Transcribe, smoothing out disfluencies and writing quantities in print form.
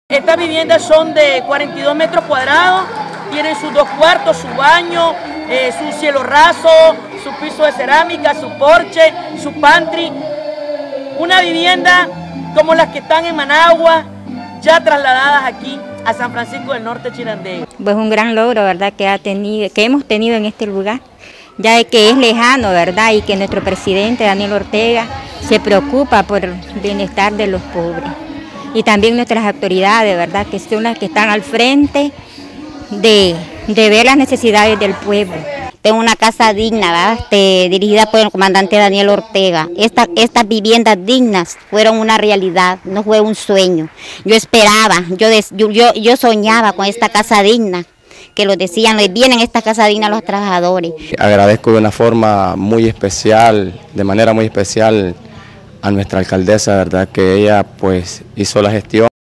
Estas viviendas son de 42 metros cuadrados, tienen sus 2 cuartos, su baño, su cielo raso, su piso de cerámica, su porche, su pantry. Una vivienda como las que están en Managua, ya trasladadas aquí a San Francisco del Norte, Chinandega. Pues un gran logro, ¿verdad?, que hemos tenido en este lugar, ya que es lejano, ¿verdad?, y que nuestro presidente Daniel Ortega se preocupa por el bienestar de los pobres. Y también nuestras autoridades, ¿verdad?, que son las que están al frente de ver las necesidades del pueblo. Tengo una casa digna, ¿verdad?, dirigida por el comandante Daniel Ortega. Estas viviendas dignas fueron una realidad, no fue un sueño. Yo esperaba, yo soñaba con esta casa digna, que lo decían, les vienen esta casa digna a los trabajadores. Agradezco de una forma muy especial, de manera muy especial, a nuestra alcaldesa, verdad, que ella pues hizo la gestión.